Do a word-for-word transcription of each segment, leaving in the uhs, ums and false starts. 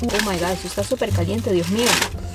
Oh my god, eso está súper caliente, Dios mío.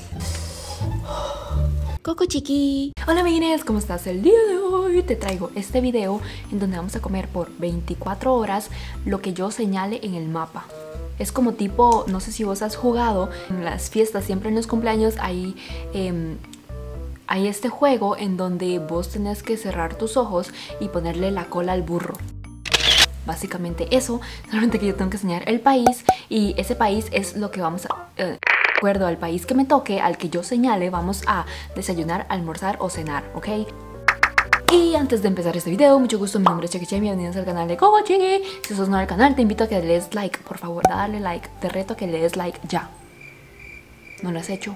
Coco chiqui. Hola amiguines, ¿cómo estás? El día de hoy te traigo este video en donde vamos a comer por veinticuatro horas lo que yo señale en el mapa. Es como tipo, no sé si vos has jugado en las fiestas, siempre en los cumpleaños hay, eh, hay este juego en donde vos tenés que cerrar tus ojos y ponerle la cola al burro. Básicamente eso, solamente que yo tengo que enseñar el país y ese país es lo que vamos a... Eh, de acuerdo al país que me toque, al que yo señale, vamos a desayunar, almorzar o cenar, ¿ok? Y antes de empezar este video, mucho gusto, mi nombre es Chiqui Chiqui, bienvenidos al canal de Coco Chiqui. Si sos nuevo al canal, te invito a que le des like, por favor, dale like, te reto a que le des like ya. ¿No lo has hecho?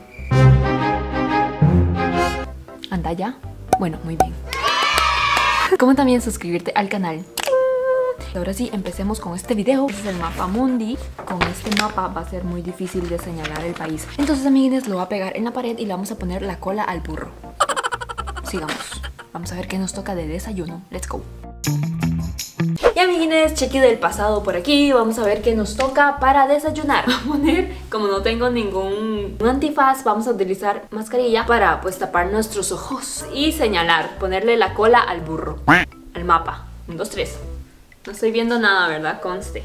¿Anda ya? Bueno, muy bien. Como también suscribirte al canal. Ahora sí, empecemos con este video. Este es el mapa mundi. Con este mapa va a ser muy difícil de señalar el país. Entonces, amiguines, lo voy a pegar en la pared y le vamos a poner la cola al burro. Sigamos. Vamos a ver qué nos toca de desayuno. Let's go. Y amiguines, Chequi del pasado por aquí. Vamos a ver qué nos toca para desayunar. Voy a poner, como no tengo ningún antifaz, vamos a utilizar mascarilla para pues tapar nuestros ojos y señalar, ponerle la cola al burro, al mapa. Un, dos, tres. No estoy viendo nada, ¿verdad? Conste.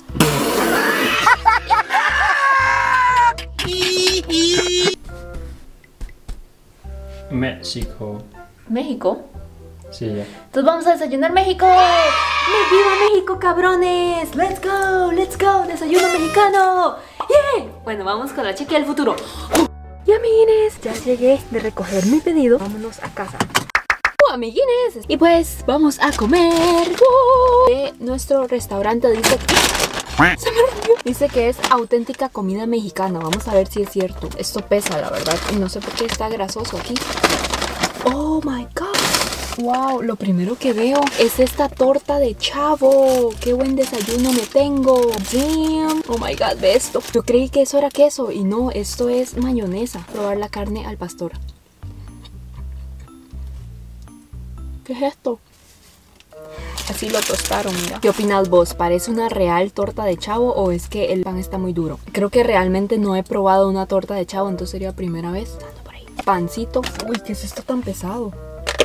México. ¿México? Sí, ya. Entonces vamos a desayunar México. ¡Viva México, cabrones! ¡Let's go! ¡Let's go! ¡Desayuno mexicano! ¡Yeah! Bueno, vamos con la Chequi del futuro. Y amiguines, ya llegué de recoger mi pedido. Vámonos a casa. Amiguines, y pues vamos a comer uh, de nuestro restaurante. Dice que se me rompió. Dice que es auténtica comida mexicana. Vamos a ver si es cierto. Esto pesa, la verdad, y no sé por qué está grasoso aquí. Oh my god. Wow, lo primero que veo es esta torta de chavo. Qué buen desayuno me tengo. Damn. Oh my god, ve esto. Yo creí que eso era queso y no, esto es mayonesa. Probar la carne al pastor. ¿Qué es esto? Así lo tostaron, mira. ¿Qué opinas vos? ¿Parece una real torta de chavo o es que el pan está muy duro? Creo que realmente no he probado una torta de chavo, entonces sería la primera vez. Ando por ahí. Pancito. Uy, ¿qué es esto tan pesado?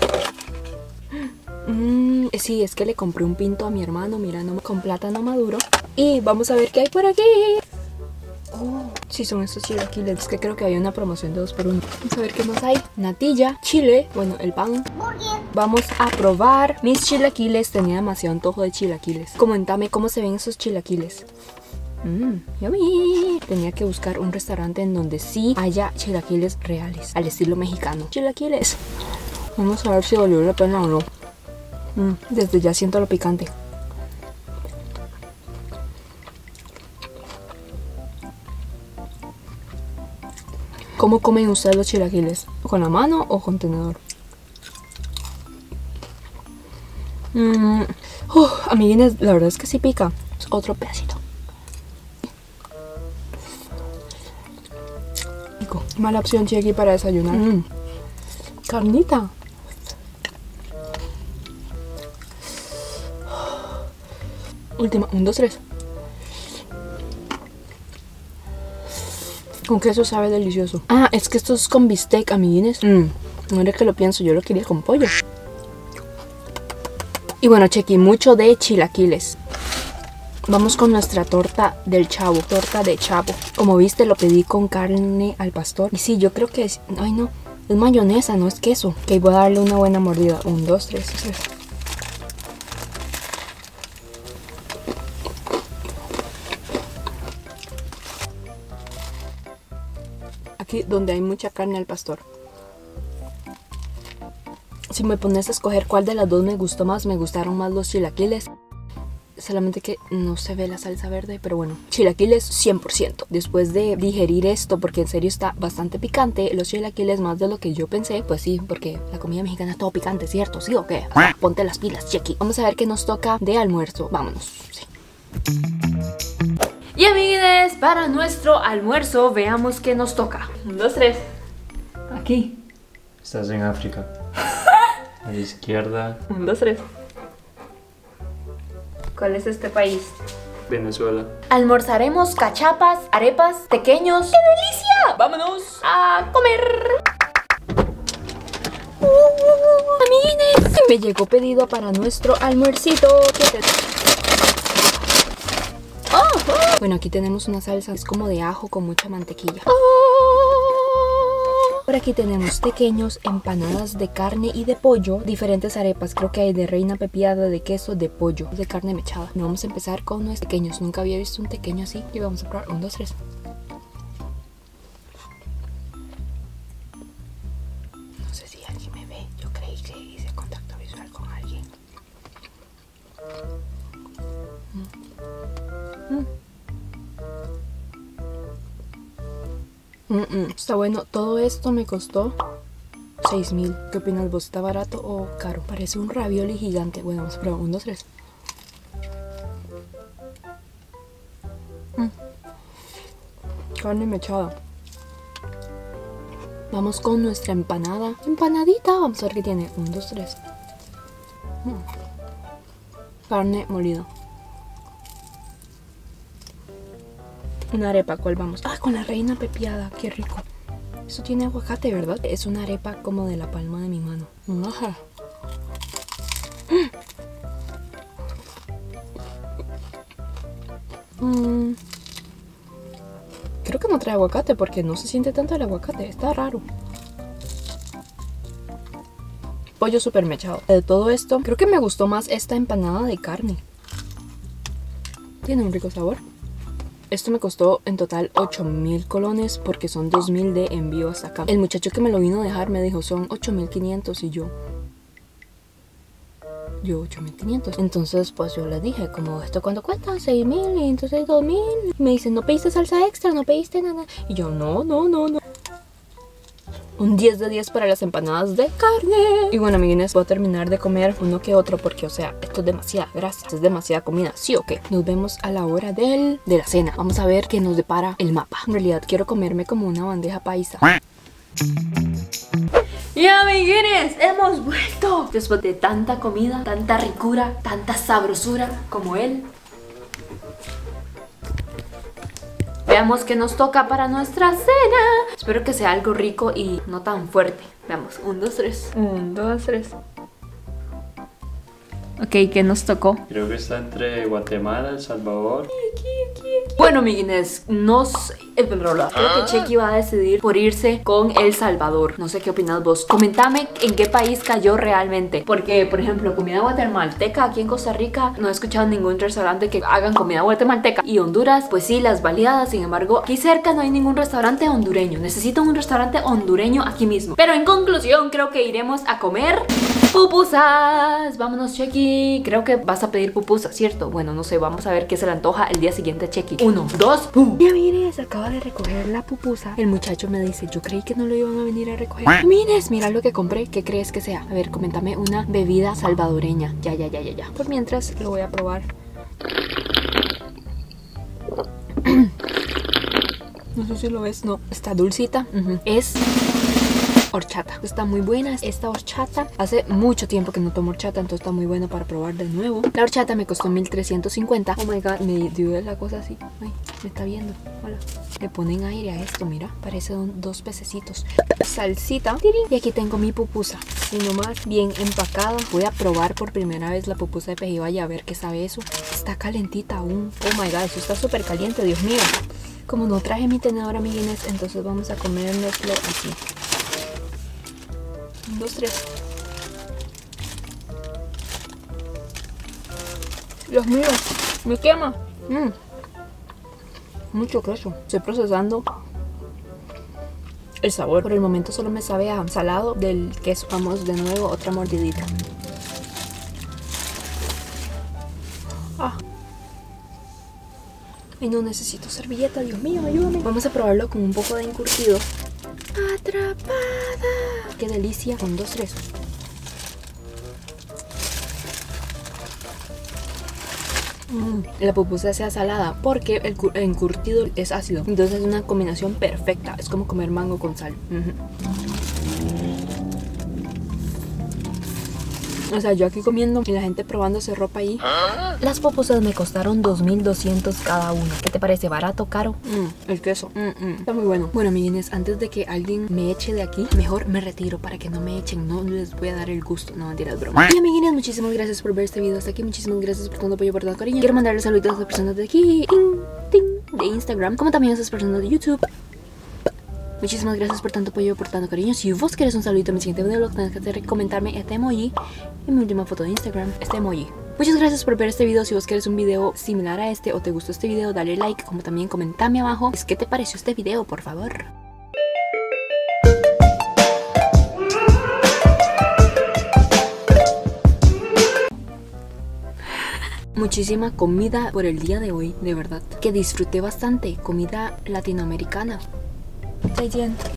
Mm, sí, es que le compré un pinto a mi hermano, mira, no, con plátano maduro. Y vamos a ver qué hay por aquí. Oh, sí, son estos chilaquiles. Es que creo que había una promoción de dos por uno. Vamos a ver qué más hay. Natilla, chile, bueno, el pan. Vamos a probar mis chilaquiles. Tenía demasiado antojo de chilaquiles. Coméntame cómo se ven esos chilaquiles. Mmm, yummy. Tenía que buscar un restaurante en donde sí haya chilaquiles reales, al estilo mexicano. Chilaquiles. Vamos a ver si valió la pena o no. Mm, desde ya siento lo picante. ¿Cómo comen ustedes los chilaquiles? ¿Con la mano o con tenedor? Mm. Uh, amiguines, la verdad es que sí pica. Es otro pedacito. Pico. Mala opción, Chequi, para desayunar. Mm. Carnita. Última, un, dos, tres. Con queso sabe delicioso. Ah, es que esto es con bistec, amiguines. Mm, no es que lo pienso, yo lo quería con pollo. Y bueno, Chequi, mucho de chilaquiles. Vamos con nuestra torta del chavo. Torta de chavo. Como viste, lo pedí con carne al pastor. Y sí, yo creo que es... Ay, no. Es mayonesa, no es queso. Ok, voy a darle una buena mordida. Un, dos, tres. tres. Aquí donde hay mucha carne al pastor. Si me pones a escoger cuál de las dos me gustó más, me gustaron más los chilaquiles. Solamente que no se ve la salsa verde, pero bueno, chilaquiles cien por ciento. Después de digerir esto, porque en serio está bastante picante, los chilaquiles más de lo que yo pensé, pues sí, porque la comida mexicana es todo picante, ¿cierto? ¿Sí o qué? O sea, ponte las pilas, Chequi. Vamos a ver qué nos toca de almuerzo. Vámonos. Sí. Y amigues, para nuestro almuerzo, veamos qué nos toca. Un, dos, tres. Aquí. Estás en África. A la izquierda. Un, dos, tres. ¿Cuál es este país? Venezuela. Almorzaremos cachapas, arepas, pequeños. ¡Qué delicia! ¡Vámonos a comer! Uh, uh, uh, amiguines, me llegó pedido para nuestro almuercito. Oh, oh. Bueno, aquí tenemos una salsa, es como de ajo con mucha mantequilla. Oh. Por aquí tenemos pequeños, empanadas de carne y de pollo, diferentes arepas, creo que hay de reina pepiada, de queso, de pollo, de carne mechada. Vamos a empezar con nuestros pequeños, nunca había visto un pequeño así y vamos a probar un, dos, tres. No sé si alguien me ve, yo creí que hice contacto visual con alguien. Mm. Mm. Mm -mm. Está bueno, todo esto me costó seis mil. ¿Qué opinas vos? ¿Está barato o caro? Parece un ravioli gigante. Bueno, vamos a probar. Un, dos, tres. Mm. Carne mechada. Vamos con nuestra empanada. Empanadita. Vamos a ver qué tiene. Un, dos, tres. Mm. Carne molida. Una arepa, ¿cuál vamos? Ah, con la reina pepiada, qué rico. Eso tiene aguacate, ¿verdad? Es una arepa como de la palma de mi mano. Ajá. Mm. Creo que no trae aguacate porque no se siente tanto el aguacate. Está raro. Pollo súper mechado. De todo esto, creo que me gustó más esta empanada de carne. Tiene un rico sabor. Esto me costó en total ocho mil colones porque son dos mil de envío hasta acá. El muchacho que me lo vino a dejar me dijo son ocho mil quinientos y yo... Yo ocho mil quinientos. Entonces pues yo le dije como esto cuánto cuesta, seis mil y entonces dos mil. Me dicen no pediste salsa extra, no pediste nada. Y yo no, no, no, no. Un diez de diez para las empanadas de carne. Y bueno, amiguines, voy a terminar de comer uno que otro porque, o sea, esto es demasiada grasa, es demasiada comida, ¿sí o qué? Nos vemos a la hora del, de la cena. Vamos a ver qué nos depara el mapa. En realidad quiero comerme como una bandeja paisa. Y amiguines, hemos vuelto después de tanta comida, tanta ricura, tanta sabrosura como él. Veamos qué nos toca para nuestra cena. Espero que sea algo rico y no tan fuerte. Veamos, un, dos, tres. Un, dos, tres. Ok, ¿qué nos tocó? Creo que está entre Guatemala, El Salvador. Aquí, aquí, aquí. Bueno, amiguines, nos... Creo que Chequi va a decidir por irse con El Salvador. No sé qué opinas vos. Comentame en qué país cayó realmente. Porque, por ejemplo, comida guatemalteca aquí en Costa Rica no he escuchado ningún restaurante que hagan comida guatemalteca. Y Honduras, pues sí, las baleadas. Sin embargo, aquí cerca no hay ningún restaurante hondureño. Necesito un restaurante hondureño aquí mismo. Pero en conclusión, creo que iremos a comer pupusas. Vámonos, Chequi. Creo que vas a pedir pupusas, ¿cierto? Bueno, no sé, vamos a ver qué se le antoja el día siguiente a Chequi. Uno, dos, pum. Ya mire, se acaba de recoger la pupusa. El muchacho me dice, yo creí que no lo iban a venir a recoger. Mires, mira lo que compré. ¿Qué crees que sea? A ver, coméntame una bebida salvadoreña. Ya, ya, ya, ya, ya. Por mientras lo voy a probar. No sé si lo ves. No, está dulcita. Uh-huh. Es horchata. Está muy buena esta horchata. Hace mucho tiempo que no tomo horchata, entonces está muy buena para probar de nuevo. La horchata me costó mil trescientos cincuenta. Oh my god, me dio la cosa así. Ay, me está viendo. Hola. Le ponen aire a esto, mira. Parece un, dos pececitos. Salsita. Y aquí tengo mi pupusa. Y nomás bien empacada. Voy a probar por primera vez la pupusa de Pejibaya a ver qué sabe eso. Está calentita aún. Oh my god, eso está súper caliente, Dios mío. Como no traje mi tenedor, amiguines, entonces vamos a comérnoslo así. Un, dos, tres. Dios mío, me quema. Mm. Mucho queso. Estoy procesando el sabor. Por el momento solo me sabe a salado del queso. Vamos de nuevo, otra mordidita. Ah. Y no necesito servilleta, Dios mío, ayúdame. Vamos a probarlo con un poco de encurtido. Atrapada. Qué delicia. Con dos, tres. Mm, la pupusa sea salada porque el, el encurtido es ácido. Entonces es una combinación perfecta. Es como comer mango con sal. Uh-huh. O sea, yo aquí comiendo y la gente probándose ropa ahí. Las pupusas me costaron dos mil doscientos cada una. ¿Qué te parece? ¿Barato, caro? Mm, el queso. Mm, mm. Está muy bueno. Bueno, amiguines, antes de que alguien me eche de aquí, mejor me retiro para que no me echen. No les voy a dar el gusto. No, mentiras, broma. Y amiguines, muchísimas gracias por ver este video hasta aquí. Muchísimas gracias por tanto apoyo, por tanto cariño. Quiero mandarles saludos a las personas de aquí, ting, ting, de Instagram, como también a esas personas de YouTube. Muchísimas gracias por tanto apoyo, por tanto cariño. Si vos querés un saludito en mi siguiente video, lo que tenés que hacer es comentarme este emoji en mi última foto de Instagram, este emoji. Muchas gracias por ver este video. Si vos querés un video similar a este o te gustó este video, dale like, como también comentame abajo ¿qué te pareció este video, por favor? Muchísima comida por el día de hoy, de verdad, que disfruté bastante. Comida latinoamericana. 再见。